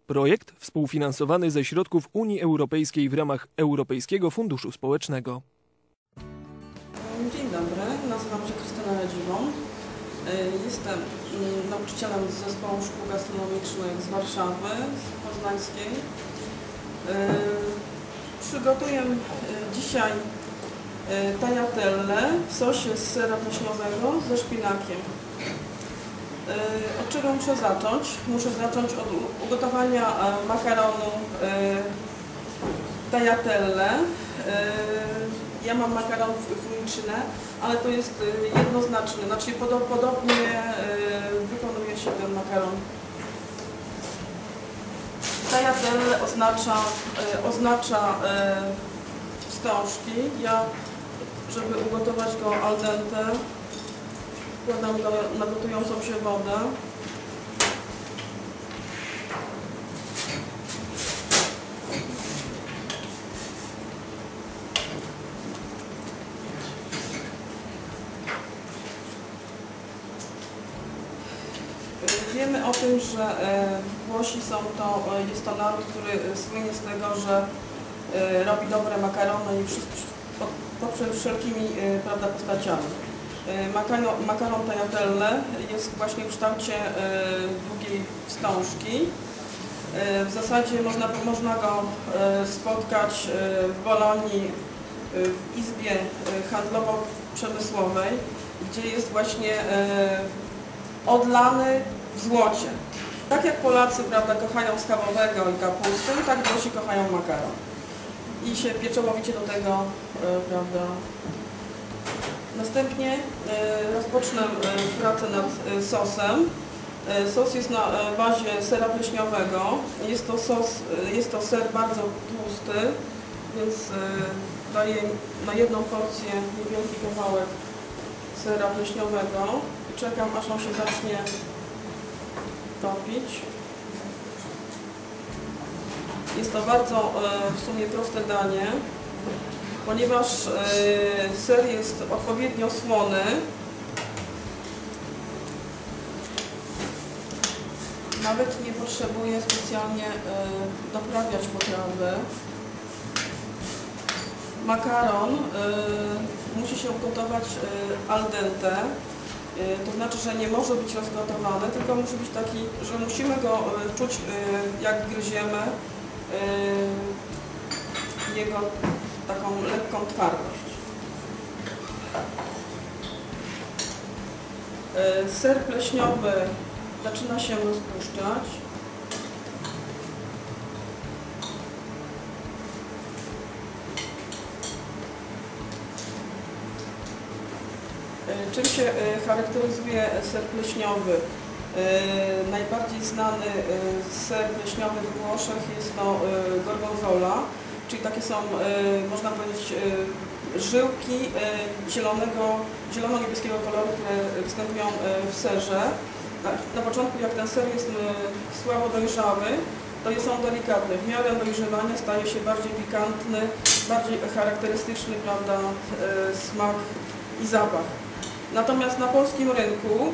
Projekt współfinansowany ze środków Unii Europejskiej w ramach Europejskiego Funduszu Społecznego. Dzień dobry, nazywam się Krystyna Radziwą. Jestem nauczycielem z Zespołu Szkół Gastronomicznych z Warszawy, z Poznańskiej. Przygotuję dzisiaj tagliatelle w sosie z sera wiśniowego ze szpinakiem. Od czego muszę zacząć? Muszę zacząć od ugotowania makaronu tagliatelle. Ja mam makaron funiczny, ale to jest jednoznaczny, znaczy podobnie wykonuje się ten makaron. Tagliatelle oznacza wstążki. Ja, żeby ugotować go al dente, wkładam go na gotującą się wodę. Wiemy o tym, że Włosi jest to naród, który słynie z tego, że robi dobre makarony i pod wszelkimi postaciami. Makaron tagliatelle jest właśnie w kształcie długiej wstążki. W zasadzie można go spotkać w Bolonii, w izbie handlowo-przemysłowej, gdzie jest właśnie odlany w złocie. Tak jak Polacy, prawda, kochają schabowego i kapustę, tak Włosi kochają makaron. I się pieczołowicie do tego, prawda. Następnie rozpocznę pracę nad sosem. Sos jest na bazie sera pleśniowego. Jest to ser bardzo tłusty, więc daję na jedną porcję niewielki kawałek sera pleśniowego i czekam, aż on się zacznie topić. Jest to bardzo w sumie proste danie, ponieważ ser jest odpowiednio słony. Nawet nie potrzebuje specjalnie doprawiać potrawy. Makaron musi się ugotować al dente, to znaczy, że nie może być rozgotowany, tylko musi być taki, że musimy go czuć, jak gryziemy, jego taką lekką twardość. Ser pleśniowy zaczyna się rozpuszczać. Czym się charakteryzuje ser pleśniowy? Najbardziej znany ser pleśniowy we Włoszech jest to gorgonzola, czyli takie są, można powiedzieć, żyłki zielono-niebieskiego koloru, które występują w serze. Na początku, jak ten ser jest słabo dojrzały, to są delikatne. W miarę dojrzewania staje się bardziej pikantny, bardziej charakterystyczny, prawda, smak i zapach. Natomiast na polskim rynku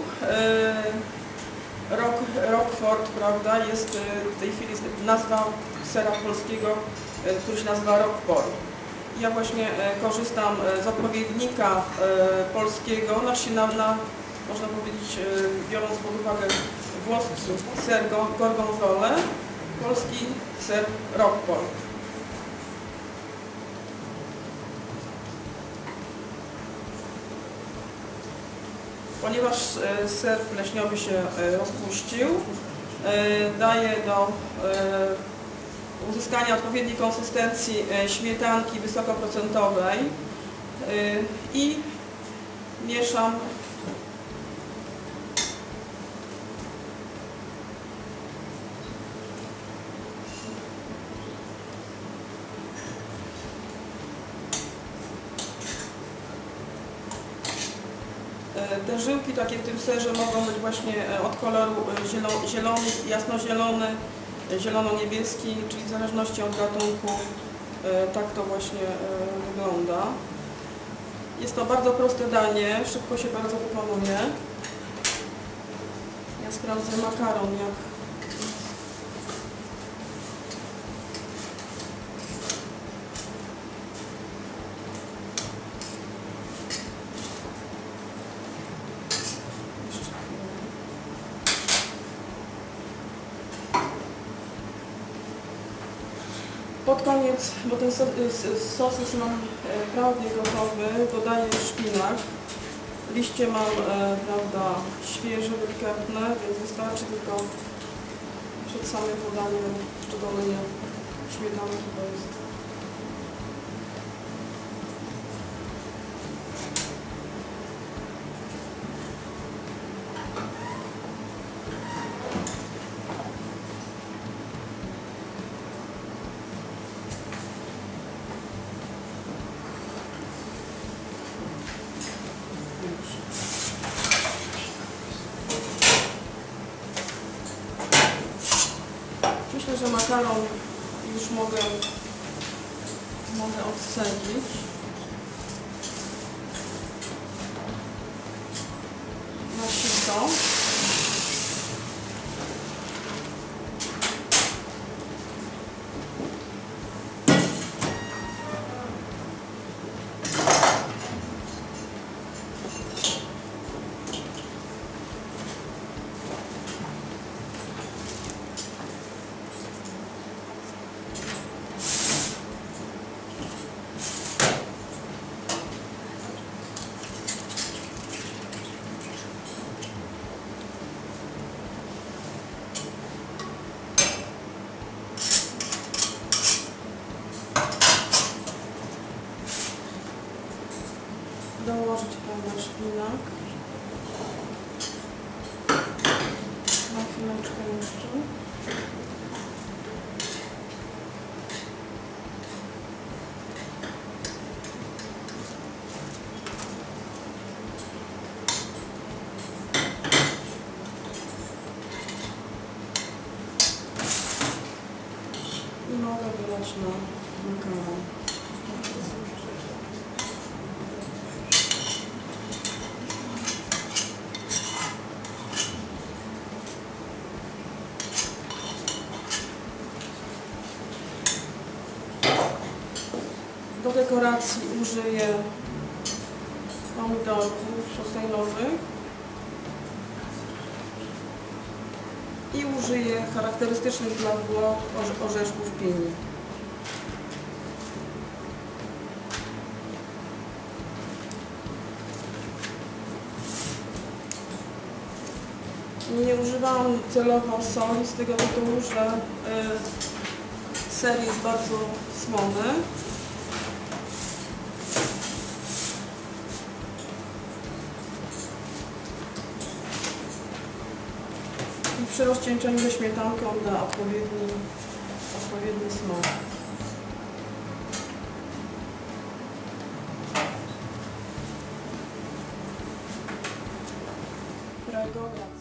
Roquefort, prawda, jest w tej chwili nazwa sera polskiego, który się nazywa Roquefort. Ja właśnie korzystam z odpowiednika polskiego, znaczy można powiedzieć, biorąc pod uwagę włoski ser gorgonzola, polski ser Roquefort. Ponieważ ser pleśniowy się rozpuścił, daję do uzyskania odpowiedniej konsystencji śmietanki wysokoprocentowej i mieszam . Te żyłki takie w tym serze mogą być właśnie od koloru zielony, jasnozielony, zielono-niebieski, czyli w zależności od gatunku tak to właśnie wygląda. Jest to bardzo proste danie, szybko się bardzo wykonuje. Ja sprawdzę makaron, jak Pod koniec, bo ten sos już mam prawie gotowy, dodaję szpinak. Liście mam, prawda, świeże, delikatne, więc wystarczy tylko przed samym podaniem szczególnie śmietany to jest. Myślę, że makaron już mogę odcedzić. Na sito. Dołożyć, prawda, szpinak. Na chwileczkę jeszcze. I mogę wylać na makaron. Do dekoracji użyję pomidorków szosejnowych i użyję charakterystycznych dla Włoch orzeszków pini. Nie używałam celowo soli z tego tytułu, że ser jest bardzo słony. I przy rozcieńczeniu ze śmietanką da odpowiedni smak. Którego